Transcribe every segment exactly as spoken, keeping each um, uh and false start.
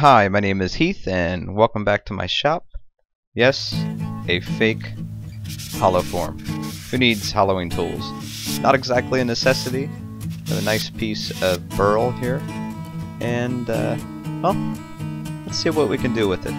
Hi, my name is Heath, and welcome back to my shop. Yes, a fake hollow form. Who needs Halloween tools? Not exactly a necessity. Have a nice piece of burl here, and uh, well, let's see what we can do with it.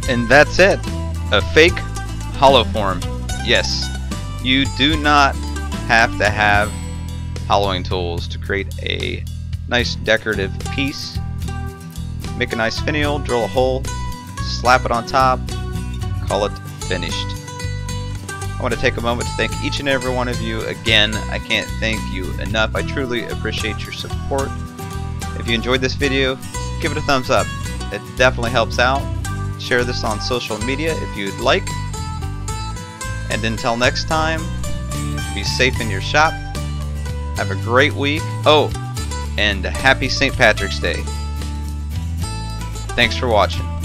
And that's it. A fake hollow form. Yes, you do not have to have hollowing tools to create a nice decorative piece. Make a nice finial, drill a hole, slap it on top, call it finished. I want to take a moment to thank each and every one of you again. I can't thank you enough. I truly appreciate your support. If you enjoyed this video, give it a thumbs up. It definitely helps out. Share this on social media if you'd like. And until next time, be safe in your shop. Have a great week. Oh, and happy Saint Patrick's Day. Thanks for watching.